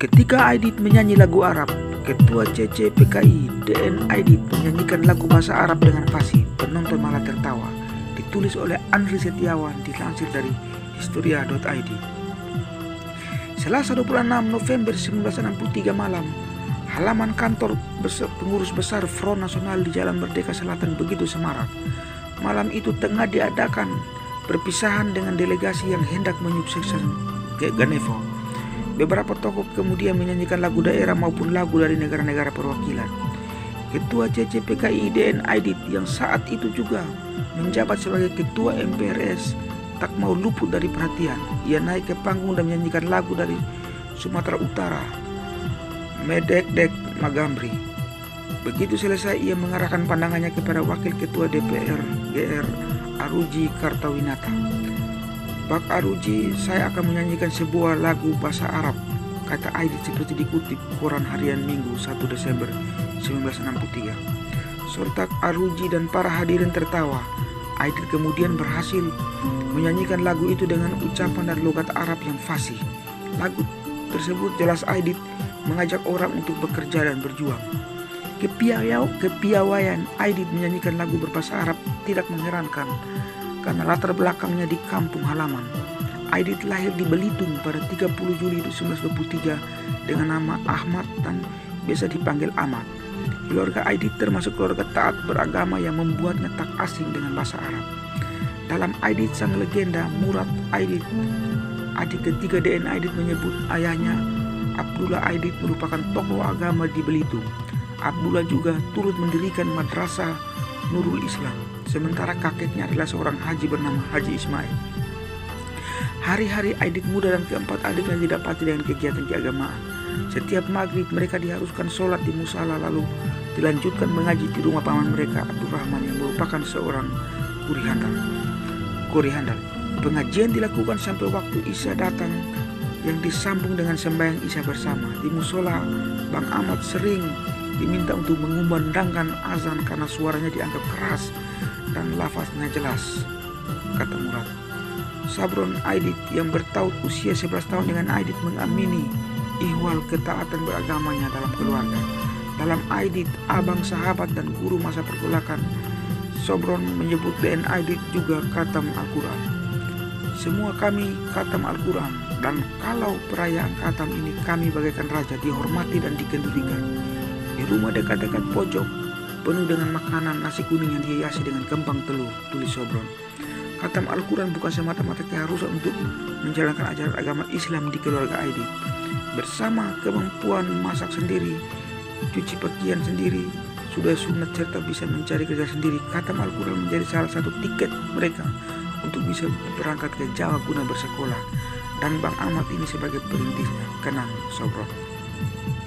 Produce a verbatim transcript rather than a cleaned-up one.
Ketika Aidit menyanyi lagu Arab, Ketua C C P K I D N Aidit menyanyikan lagu bahasa Arab dengan fasih. Penonton malah tertawa. Ditulis oleh Andri Setiawan, dilansir dari historia titik i d. Selasa dua puluh enam November seribu sembilan ratus enam puluh tiga malam, halaman kantor pengurus besar Front Nasional di Jalan Merdeka Selatan begitu semarak. Malam itu tengah diadakan perpisahan dengan delegasi yang hendak menyukseskan Ganevo. Beberapa tokoh kemudian menyanyikan lagu daerah maupun lagu dari negara-negara perwakilan. Ketua C C P K I D N Aidit yang saat itu juga menjabat sebagai Ketua M P R S tak mau luput dari perhatian. Ia naik ke panggung dan menyanyikan lagu dari Sumatera Utara, Medek Dek Magambri. Begitu selesai, ia mengarahkan pandangannya kepada Wakil Ketua D P R G R Aruji Kartawinata. Pak Aruji, saya akan menyanyikan sebuah lagu bahasa Arab, kata Aidit seperti dikutip koran harian Minggu satu Desember seribu sembilan ratus enam puluh tiga. Sontak Aruji dan para hadirin tertawa. Aidit kemudian berhasil menyanyikan lagu itu dengan ucapan dan logat Arab yang fasih. Lagu tersebut jelas Aidit mengajak orang untuk bekerja dan berjuang. Kepiawaian Aidit menyanyikan lagu berbahasa Arab tidak mengherankan karena latar belakangnya di kampung halaman. Aidit lahir di Belitung pada tiga puluh Juli seribu sembilan ratus dua puluh tiga dengan nama Ahmad dan biasa dipanggil Ahmad. Keluarga Aidit termasuk keluarga taat beragama yang membuatnya tak asing dengan bahasa Arab. Dalam Aidit sang legenda, Murad Aidit, adik ketiga D N Aidit, menyebut ayahnya Abdullah Aidit merupakan tokoh agama di Belitung. Abdullah juga turut mendirikan madrasah Nurul Islam, sementara kakeknya adalah seorang haji bernama Haji Ismail. Hari-hari Aidit muda dan keempat adiknya didapati dengan kegiatan keagamaan. Setiap maghrib mereka diharuskan sholat di musala, lalu dilanjutkan mengaji di rumah paman mereka, Abdurrahman, yang merupakan seorang kuri handal. Kuri handal. Pengajian dilakukan sampai waktu Isya datang, yang disambung dengan sembahyang Isya bersama. Di musola, Bang Ahmad sering diminta untuk mengumandangkan azan karena suaranya dianggap keras dan lafaznya jelas, kata Murad. Sabron Aidit yang bertaut usia sebelas tahun dengan Aidit mengamini ihwal ketaatan beragamanya dalam keluarga. Dalam Aidit, abang, sahabat, dan guru masa pergolakan, Sabron menyebut D N Aidit juga khatam Al-Quran. Semua kami khatam Al-Quran, dan kalau perayaan khatam ini kami bagaikan raja, dihormati dan dikendulikan. Di rumah dekat-dekat pojok penuh dengan makanan nasi kuning yang dihiasi dengan kembang telur, tulis Sabron. Khatam Al-Quran bukan semata-mata keharusan untuk menjalankan ajaran agama Islam di keluarga Aidit. Bersama kemampuan masak sendiri, cuci pakaian sendiri, sudah sunat serta bisa mencari kerja sendiri, khatam Al-Quran menjadi salah satu tiket mereka untuk bisa berangkat ke Jawa guna bersekolah. Dan Bang Ahmad ini sebagai perintisnya, kenang Sabron.